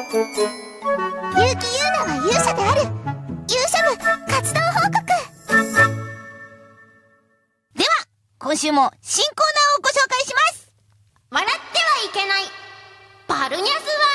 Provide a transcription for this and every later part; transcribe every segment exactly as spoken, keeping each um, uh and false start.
結城優奈は勇者である。勇者部活動報告。では今週も新コーナーをご紹介します。笑ってはいけないバルニャスワ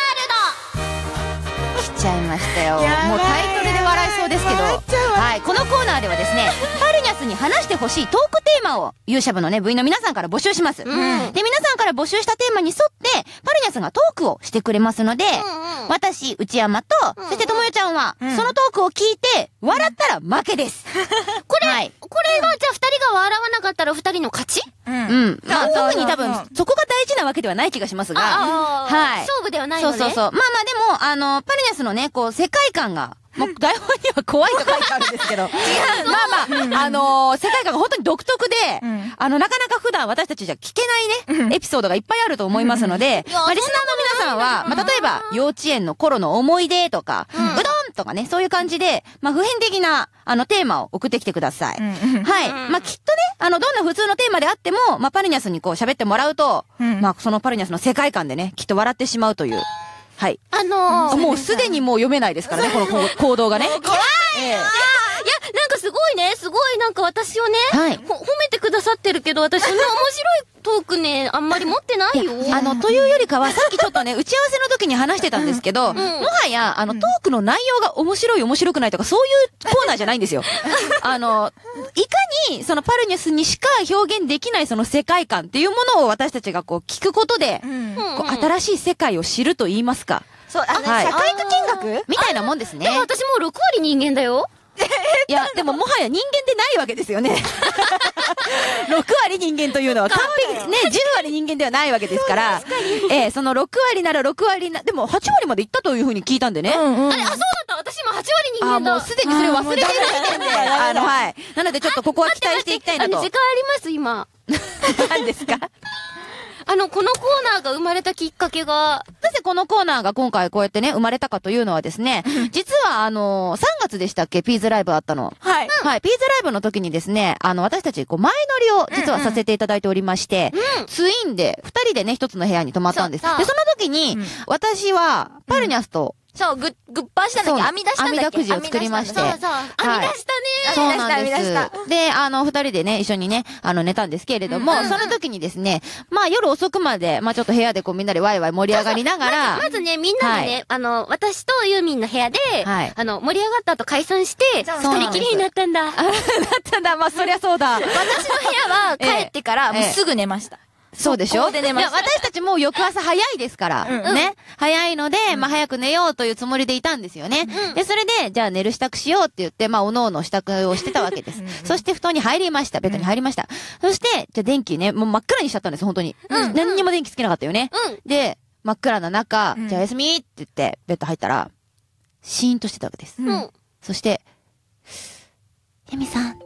ールド。来ちゃいましたよ。もうタイトルで笑いそうですけど、はい、このコーナーではですね、パルニャスに話してほしいトークテーマを勇者部のね部員の皆さんから募集します、うん、で皆さんから募集したテーマに沿ってパルニャスがトークをしてくれますので、うんうん、私内山と、うんうん、そしてともよちゃんは、うん、そのトークを聞いて笑ったら負けです、うん、これ、はい、これがじゃあふたりが笑わなかったらふたりの勝ち。うん、うん、まあ特に多分そこが大事なわけではない気がしますが、はい、勝負ではないのね。そうそうそう。まあまあでもあのパルニャスのねこう世界観がもう台本には怖いと書いてあるんですけど。まあまあ、うん、あのー、世界観が本当に独特で、うん、あの、なかなか普段私たちじゃ聞けないね、うん、エピソードがいっぱいあると思いますので、まあ、リスナーの皆さんは、まあ、例えば、幼稚園の頃の思い出とか、うん、うどんとかね、そういう感じで、まあ、普遍的な、あの、テーマを送ってきてください。うん、はい。まあ、きっとね、あの、どんな普通のテーマであっても、まあ、パルニャスにこう喋ってもらうと、うん、まあ、そのパルニャスの世界観でね、きっと笑ってしまうという。はい。あのー、もうすでにもう読めないですからね、この行動がね。怖い、ええ、いや、いや、なんかすごいね、すごいなんか私をね、はい、褒めてくださってるけど、私そんな面白いトークね、あんまり持ってないよ。あの、というよりかは、さっきちょっとね、打ち合わせの時に話してたんですけど、うん、もはや、あの、トークの内容が面白い面白くないとか、そういうコーナーじゃないんですよ。あの、いかに、そのパルニャスにしか表現できないその世界観っていうものを私たちがこう聞くことで、うん、こう新しい世界を知ると言いますか。そう、あの、はい、社会科見学みたいなもんですね。でも私もうろく割人間だよ。いや、でももはや人間でないわけですよね。ろく割人間というのは完璧、ね、じゅう割人間ではないわけですから、えー、そのろく割ならろく割な、でもはち割までいったというふうに聞いたんでね。うんうん、あれ、あ、そうだった。私今はち割人間だ。あ、もうすでにそれを忘れてる時点で、あの、はい。なのでちょっとここは期待していきたいなと。時間あります、今。何ですか？あの、このコーナーが生まれたきっかけが、なぜこのコーナーが今回こうやってね、生まれたかというのはですね、実はあのー、さんがつでしたっけ、ピーズライブあったの。はい。はい、ピーズライブの時にですね、あの、私たち、こう、前乗りを実はさせていただいておりまして、うんうん、ツインで、二人でね、一つの部屋に泊まったんです。で、その時に、うん、私は、パルニャスと、そう、ぐ、ぐっぱしたんだっけ？編み出したんだっけ？編み出くじを作りまして。そうそう。編み出したね。そうなんです。で、あの、二人でね、一緒にね、あの、寝たんですけれども、うんうんうん、その時にですね、まあ、夜遅くまで、まあ、ちょっと部屋でこう、みんなでワイワイ盛り上がりながら。そうそうまず、まずね、みんなでね、はい、あの、私とユーミンの部屋で、はい、あの、盛り上がった後解散して、二人きりになったんだ。なったんだ。まあ、そりゃそうだ。私の部屋は帰ってから、もうすぐ寝ました。そうでしょ？で寝ました。いや、私たちもう翌朝早いですから。うん、ね。早いので、まあ早く寝ようというつもりでいたんですよね。うん、で、それで、じゃあ寝る支度しようって言って、まあ、おのおの支度をしてたわけです。そして布団に入りました。ベッドに入りました。そして、じゃあ電気ね、もう真っ暗にしちゃったんです、本当に。うん、何にも電気つけなかったよね。うん、で、真っ暗な中、じゃあおやすみって言って、ベッド入ったら、シーンとしてたわけです。うん、そして、ユミさん、ん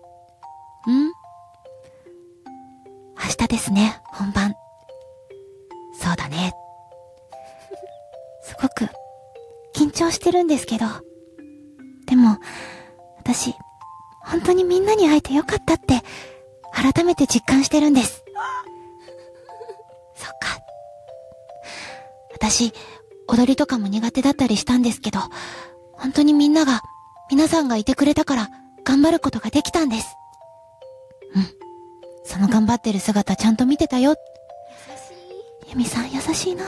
明日ですね、本番。そうだね。すごく緊張してるんですけど、でも私本当にみんなに会えてよかったって改めて実感してるんです。そっか。私踊りとかも苦手だったりしたんですけど、本当にみんなが皆さんがいてくれたから頑張ることができたんです。うん。その頑張ってる姿ちゃんと見てたよ。優しい。ユミさん優しいな。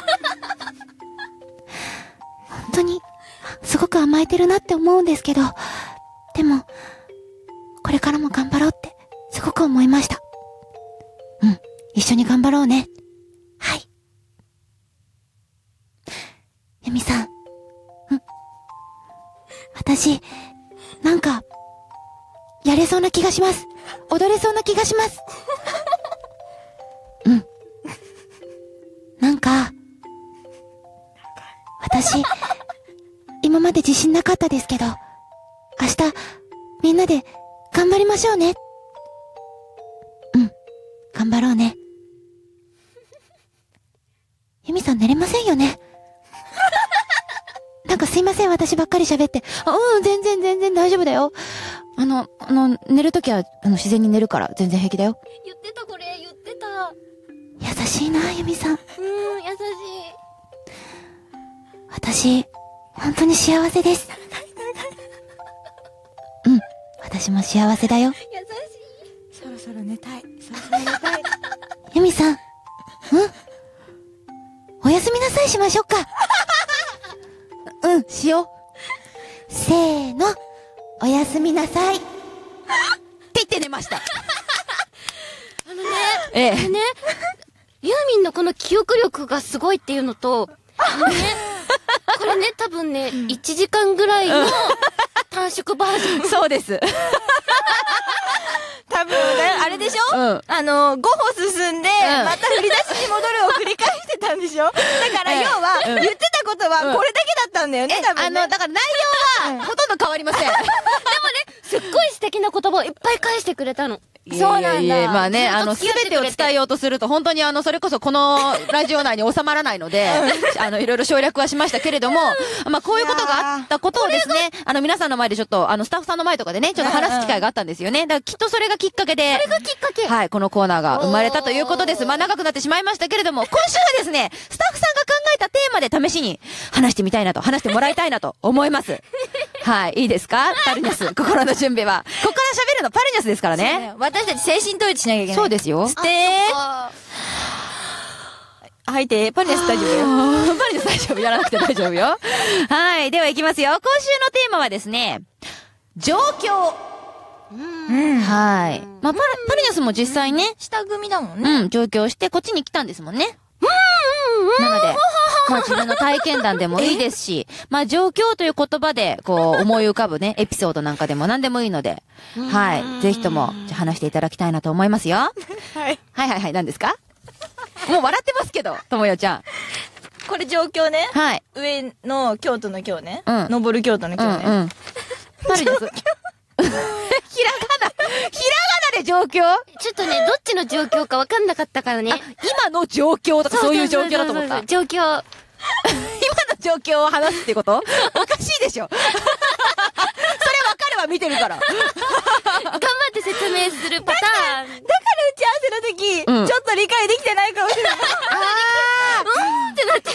本当にすごく甘えてるなって思うんですけど、でもこれからも頑張ろうってすごく思いました。うん、一緒に頑張ろうね。はい。ユミさん、うん。私なんかやれそうな気がします。踊れそうな気がします。うん。なんか、私、今まで自信なかったですけど、明日、みんなで頑張りましょうね。うん。頑張ろうね。ユミさん寝れませんよね。なんかすいません、私ばっかり喋って。あ、うん、全然全然大丈夫だよ。あの、あの、寝るときは、あの、自然に寝るから、全然平気だよ。言ってた、これ、言ってた。優しいな、ユミさん。うん、優しい。 私、本当に幸せです。うん、私も幸せだよ。優しい。そろそろ寝たい。そろそろ寝たい。 ユミさん、うんおやすみなさいしましょうか。うん、しよう。せーの、おやすみなさい。って言って寝ました。 あのね、 ええ。 あのね、ユーミンのこの記憶力がすごいっていうのと、あのね、これね、多分ね、いちじかんぐらいの短縮バージョン。 そうです。 多分、あれでしょ、 うん、 あの、ご歩進んで、うん、また振り出しに戻るを繰り返してたんでしょだから要は、言ってたことはこれだけだったんだよね、うん、多分、ね。 あの、だから内容は、ほとんど変わりません。でもね、 すっごい素敵な言葉をいっぱい返してくれたの。 そうなんだ。 まあね、あの、すべてを伝えようとすると、本当にあの、それこそこのラジオ内に収まらないので、あの、いろいろ省略はしましたけれども、まあ、こういうことがあったことをですね、あの、皆さんの前でちょっと、あの、スタッフさんの前とかでね、ちょっと話す機会があったんですよね。だからきっとそれがきっかけで、 それがきっかけはい、このコーナーが生まれたということです。まあ、長くなってしまいましたけれども、今週はですね、スタッフさんが考えたテーマで試しに話してみたいなと、話してもらいたいなと思います。はい、いいですかパルニャス、心の準備は。ここから喋るのパルニャスですからね。 ね私たち精神統一しなきゃいけない。 そうですよ。 してー。吐いて、パルニャス大丈夫よ。 パルニャス大丈夫。やらなくて大丈夫よ。はい。では行きますよ。今週のテーマはですね、状況。 うん。 はい。まあ、パル、パルニャスも実際ね。 下組だもんね。 うん、上京してこっちに来たんですもんね。なので、まあ自分の体験談でもいいですし、まあ状況という言葉で、こう思い浮かぶね、エピソードなんかでも何でもいいので、はい。ぜひとも、じゃ話していただきたいなと思いますよ。はい。はいはいはい、何ですか？もう笑ってますけど、ともよちゃん。 これ状況ね。 はい。 上の京都の京ね。 うん。 登る京都の京ね。 うん、うん。パルニャス。ひらがな、ひらがなで状況？ ちょっとね、どっちの状況かわかんなかったからね。 今の状況とかそういう状況だと思った。 状況。今の状況を話すってことおかしいでしょそれわかれば見てるから。 頑張って説明するパターン。だから打ち合わせの時、うん、ちょっと理解できてないかもしれない。あーうんってなっちゃった。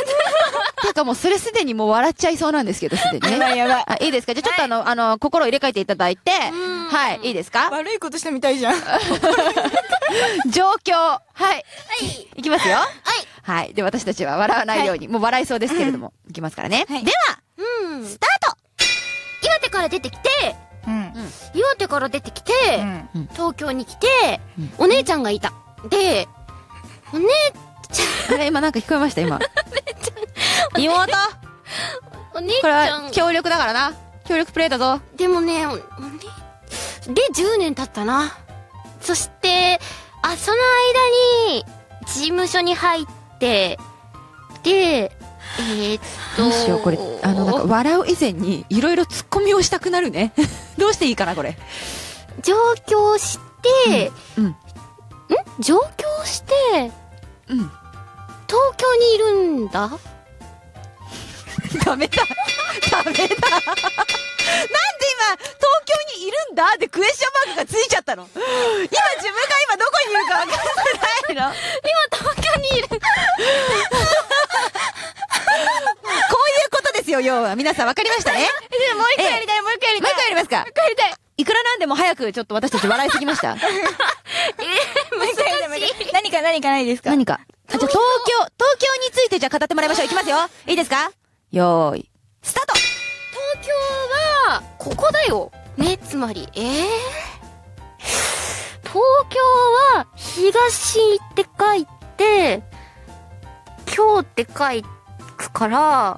てかもうそれすでにもう笑っちゃいそうなんですけど、すでにね。 やばいやばい。 あ、いいですか？じゃあちょっとあの、はい、あの、心を入れ替えていただいて、はい、いいですか？ 悪いことしたみたいじゃん。 状況。はい。 はい。 いきますよ。 はい。 はい。で、私たちは笑わないように、はい、もう笑いそうですけれども、いきますからね。はい、では、 うん、 スタート！ 岩手から出てきて、 うん。 岩手から出てきて、 うん、 東京に来て、うん、お姉ちゃんがいた。で、お姉ちゃん。 あれ、今なんか聞こえました、今。妹お姉ちゃん。 これは協力だからな。協力プレイだぞ。 でもね、お、お姉、で、じゅうねん経ったな。そして、あ、その間に、事務所に入って、で、えー、っと。 どうしよう、これ、あの、なんか、笑う以前に、いろいろ突っ込みをしたくなるね。どうしていいかな、これ。 上京して、 うん。うん、 ん上京して、 うん。 東京にいるんだダメだ。ダメだ。なんで今、東京にいるんだってクエスチョンマークがついちゃったの。今自分が今どこにいるか分かってないの。 今東京にいる。こういうことですよ、要は。皆さん分かりましたね。 もう一回やりたい、もう一回やりたい。 もう一回やりますか。 もう一回やりたい。 いくらなんでも早くちょっと私たち笑いすぎました。 えー、難しい。 何か何かないですか？ 何か。あ、じゃあ東京、東京についてじゃあ語ってもらいましょう。いきますよ。いいですか？よーい、スタート！ 東京は、ここだよ。ね、つまり、えー、東京は、東って書いて、京って書くから、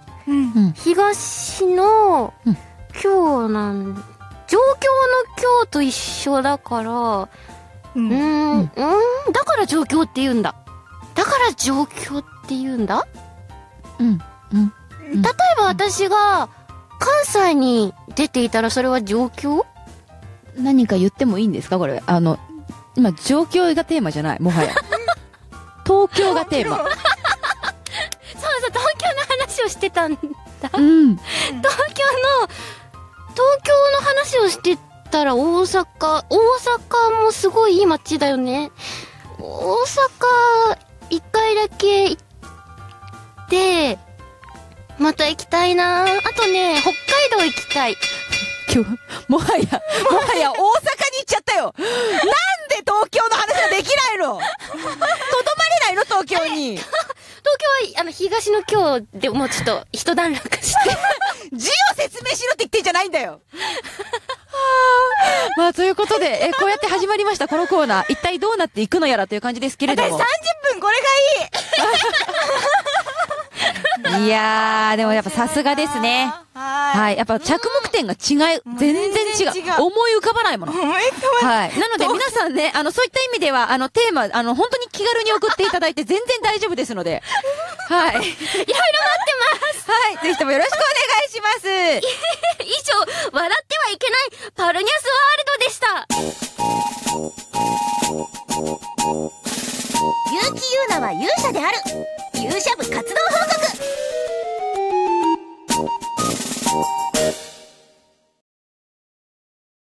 うん、 東の、京なん、状況の京と一緒だから、うーん、うん、だから状況って言うんだ。だから状況って言うんだ？ うん、うん。 例えば私が関西に出ていたらそれは状況？ 何か言ってもいいんですかこれ。あの、今状況がテーマじゃない。もはや。東京がテーマ。そうそう、 東京の話をしてたんだ。 うん。 東京の、東京の話をしてたら大阪、大阪もすごいいい街だよね。大阪、一回だけ行って、 また行きたいな。あとね、北海道行きたい。 今日、もはや、もはや大阪に行っちゃったよ。なんで東京の話ができないの？とどまれないの東京に。 東京は、あの、東の京でもうちょっと一段落して。 字を説明しろって言ってんじゃないんだよ。まあ、ということで、え、こうやって始まりました、このコーナー。一体どうなっていくのやらという感じですけれども。 私さんじゅっぷんこれがいい。いやー、でもやっぱさすがですね。はい。やっぱ着目点が違う。全然違う。思い浮かばないもの。 思い浮かばない。 はい。なので皆さんね、あの、そういった意味では、あの、テーマ、あの、本当に気軽に送っていただいて全然大丈夫ですので。はい。いろいろ待ってます。はい。ぜひともよろしくお願いします。 以上、笑ってはいけないパルニャスワールドでした。 結城優奈は勇者である。勇者部